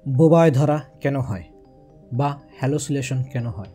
বোবায় ধরা কেন হয় বা হ্যালোসিলেশন কেন হয়?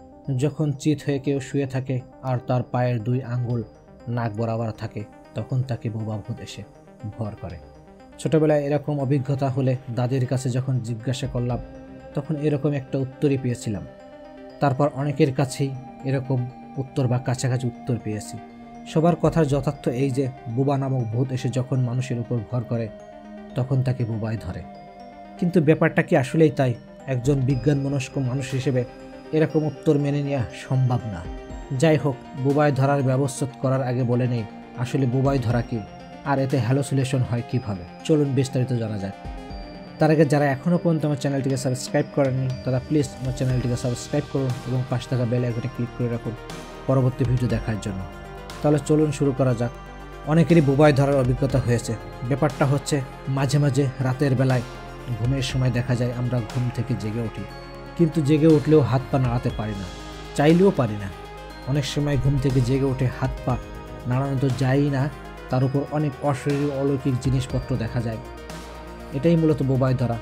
যখন চিত হয়ে কেউ শুয়ে থাকে আর তার পায়ের দুই আঙ্গুল নাক বরাবর থাকে তখন তাকে বোবা ভূত এসে ভর করে। ছোটবেলায় এরকম অভিজ্ঞতা হলে দাদির কাছে যখন জিজ্ঞাসা করলাম তখন এরকম একটা উত্তরই পেয়েছিলাম। তারপর অনেকের কাছেই এরকম উত্তর বা কাছাকাছি উত্তর পেয়েছি। সবার কথার যথার্থ এই যে বোবা নামক ভূত এসে যখন মানুষের উপর ভর করে তখন তাকে বোবায় ধরে। কিন্তু ব্যাপারটা কি আসলেই তাই? একজন বিজ্ঞানমনস্ক মানুষ হিসেবে এরকম উত্তর মেনে নেওয়া সম্ভব না। যাই হোক, বোবায় ধরার ব্যবস্থা করার আগে বলে নেই আসলে বোবায় ধরা কি আর এতে হ্যালোসিলেশন হয় কিভাবে। চলুন বিস্তারিত জানা যাক। তার আগে যারা এখনও পর্যন্ত আমার চ্যানেলটিকে সাবস্ক্রাইব করেননি তারা প্লিজ আমার চ্যানেলটিকে সাবস্ক্রাইব করুন এবং পাশে থাকা বেল আইকনে ক্লিক করে রাখুন পরবর্তী ভিডিও দেখার জন্য। তাহলে চলুন শুরু করা যাক। অনেকেরই বোবায় ধরার অভিজ্ঞতা হয়েছে। ব্যাপারটা হচ্ছে মাঝে মাঝে রাতের বেলায় ঘুমের সময় দেখা যায় আমরা ঘুম থেকে জেগে উঠি, কিন্তু জেগে উঠলেও হাত পা নাড়াতে পারি না, চাইলেও পারি না। অনেক সময় ঘুম থেকে জেগে উঠে হাত পা নাড়ানো তো যায়ই না, তার উপর অনেক অশরীরী অলৌকিক জিনিসপত্র দেখা যায়। এটাই মূলত বোবায় ধরা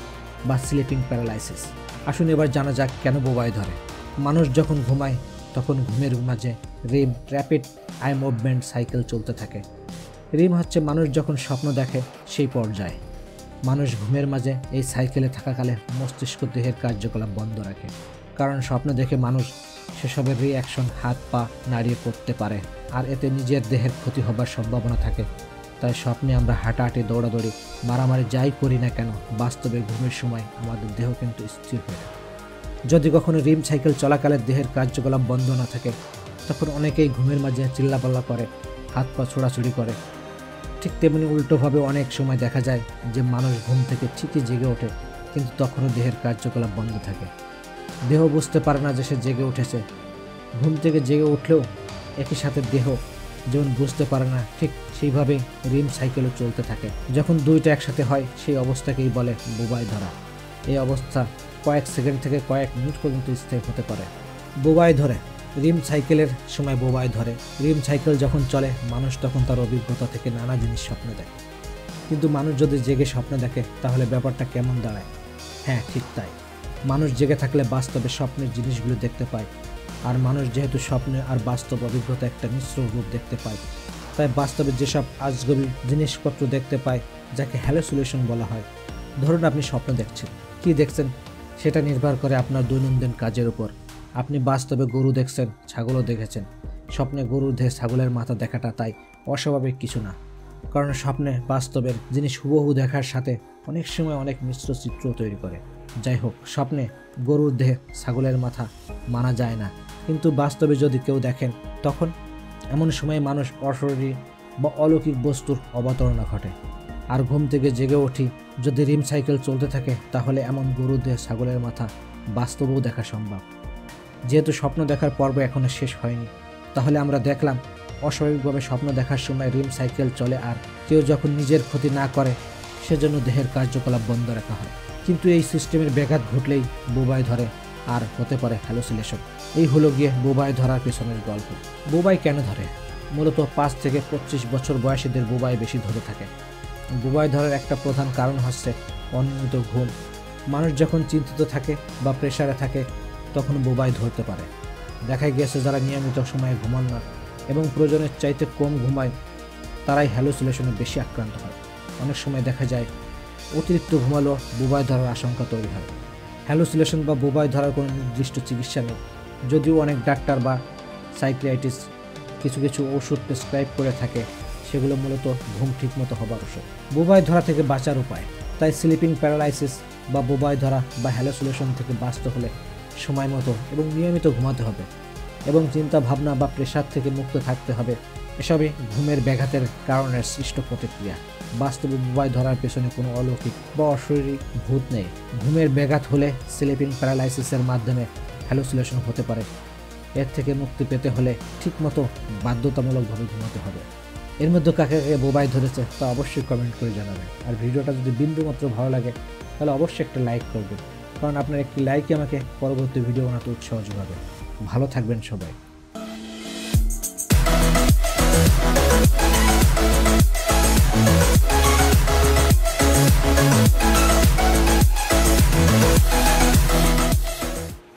বা স্লিপিং প্যারালাইসিস। আসুন এবার জানা যাক কেন বোবায় ধরে। মানুষ যখন ঘুমায় তখন ঘুমের মাঝে REM rapid eye movement cycle চলতে থাকে। রিম হচ্ছে মানুষ যখন স্বপ্ন দেখে সেই পর্যায়ে। মানুষ ঘুমের মাঝে এই সাইকেলে থাকাকালে মস্তিষ্ক দেহের কার্যকলাপ বন্ধ রাখে, কারণ স্বপ্ন দেখে মানুষ সেসবের রিঅ্যাকশন হাত পা নাড়িয়ে করতে পারে আর এতে নিজের দেহের ক্ষতি হবার সম্ভাবনা থাকে। তাই স্বপ্নে আমরা হাঁটাহাঁটি দৌড়াদৌড়ি মারামারি যাই করি না কেন, বাস্তবে ঘুমের সময় আমাদের দেহ কিন্তু স্থির হয়ে থাকে। যদি কখনো রিম সাইকেল চলাকালে দেহের কার্যকলাপ বন্ধ না থাকে তখন অনেকেই ঘুমের মাঝে চিল্লাপাল্লা করে, হাত পা ছোড়াছুড়ি করে। ঠিক তেমনি উল্টোভাবে অনেক সময় দেখা যায় যে মানুষ ঘুম থেকে ঠিকই জেগে ওঠে কিন্তু তখনও দেহের কার্যকলাপ বন্ধ থাকে। দেহ বুঝতে পারে না যে সে জেগে উঠেছে। ঘুম থেকে জেগে উঠলেও একই সাথে দেহ যেমন বুঝতে পারে না, ঠিক সেইভাবেই রিম সাইকেলও চলতে থাকে। যখন দুইটা একসাথে হয় সেই অবস্থাকেই বলে বোবায় ধরা। এই অবস্থা কয়েক সেকেন্ড থেকে কয়েক মিনিট পর্যন্ত স্থায়ী হতে পারে। বোবায় ধরে রিম সাইকেলের সময় বোবায় ধরে। রিম সাইকেল যখন চলে মানুষ তখন তার অভিজ্ঞতা থেকে নানা জিনিস স্বপ্ন দেখে। কিন্তু মানুষ যদি জেগে স্বপ্ন দেখে তাহলে ব্যাপারটা কেমন দাঁড়ায়? হ্যাঁ, ঠিক তাই। মানুষ জেগে থাকলে বাস্তবে স্বপ্নের জিনিসগুলো দেখতে পায়। আর মানুষ যেহেতু স্বপ্নে আর বাস্তব অভিজ্ঞতা একটা মিশ্র রূপ দেখতে পায়, তাই বাস্তবে যেসব আজগবি জিনিসপত্র দেখতে পায় যাকে হ্যালোসিলেশন বলা হয়। ধরুন আপনি স্বপ্ন দেখছেন, কি দেখছেন সেটা নির্ভর করে আপনার দৈনন্দিন কাজের উপর। আপনি বাস্তবে গরু দেখছেন, ছাগলও দেখেছেন। স্বপ্নে গরুর দেহে ছাগলের মাথা দেখাটা তাই অস্বাভাবিক কিছু না, কারণ স্বপ্নে বাস্তবের জিনিস হুবহু দেখার সাথে অনেক সময় অনেক মিশ্র চিত্র তৈরি করে। যাই হোক, স্বপ্নে গরুর দেহে ছাগলের মাথা মানা যায় না, কিন্তু বাস্তবে যদি কেউ দেখেন তখন এমন সময় মানুষ অশরীরী বা অলৌকিক বস্তুর অবতারণা ঘটে। আর ঘুম থেকে জেগে উঠি যদি রিম সাইকেল চলতে থাকে তাহলে এমন গরুর দেহে ছাগলের মাথা বাস্তবেও দেখা সম্ভব। যেহেতু স্বপ্ন দেখার পর্ব এখনো শেষ হয়নি, তাহলে আমরা দেখলাম অস্বাভাবিকভাবে স্বপ্ন দেখার সময় রিম সাইকেল চলে আর কেউ যখন নিজের ক্ষতি না করে সেজন্য দেহের কার্যকলাপ বন্ধ রাখা হয়। কিন্তু এই সিস্টেমের ব্যাঘাত ঘটলেই বোবায় ধরে আর হতে পারে হ্যালোসিলেশন। এই হলো গিয়ে বোবায় ধরার পেছনের গল্প। বোবায় কেন ধরে? মূলত 5 থেকে 25 বছর বয়সীদের বোবায় বেশি ধরে থাকে। বোবায় ধরার একটা প্রধান কারণ হচ্ছে অনিয়মিত ঘুম। মানুষ যখন চিন্তিত থাকে বা প্রেসারে থাকে তখন বোবায় ধরতে পারে। দেখা গিয়েছে যারা নিয়মিত সময়ে ঘুমান না এবং প্রয়োজনের চাইতে কম ঘুমায় তারাই হ্যালোসিলেশনে বেশি আক্রান্ত হয়। অনেক সময় দেখা যায় অতিরিক্ত ঘুমালেও বোবায় ধরার আশঙ্কা তৈরি হয়। হ্যালোসিলেশন বা বোবায় ধরার কোনো নির্দিষ্ট চিকিৎসা নেই, যদিও অনেক ডাক্তার বা সাইকিয়াট্রিস্ট কিছু কিছু ওষুধ প্রেসক্রাইব করে থাকে, সেগুলো মূলত ঘুম ঠিকমতো হবার ওষুধ। বোবায় ধরা থেকে বাঁচার উপায়। তাই স্লিপিং প্যারালাইসিস বা বোবায় ধরা বা হ্যালোসিলেশন থেকে বাঁচতে হলে সময় মতো এবং নিয়মিত ঘুমাতে হবে এবং চিন্তা ভাবনা বা প্রেসার থেকে মুক্ত থাকতে হবে। এসবই ঘুমের ব্যাঘাতের কারণে সৃষ্ট প্রতিক্রিয়া। বাস্তবে বোবায় ধরার পেছনে কোনো অলৌকিক বা অশরীরী ভূত নেই। ঘুমের ব্যাঘাত হলে স্লিপিং প্যারালাইসিসের মাধ্যমে হ্যালোসিলেশন হতে পারে। এর থেকে মুক্তি পেতে হলে ঠিকমতো বাধ্যতামূলকভাবে ঘুমাতে হবে। এর মধ্যে কাকে কাকে বোবায় ধরেছে তা অবশ্যই কমেন্ট করে জানাবেন। আর ভিডিওটা যদি বিন্দুমাত্র ভালো লাগে তাহলে অবশ্যই একটা লাইক করবেন, কারণ আপনার একটি লাইকই আমাকে পরবর্তী ভিডিও বানাতে উৎসাহ যোগাবে। ভালো থাকবেন সবাই।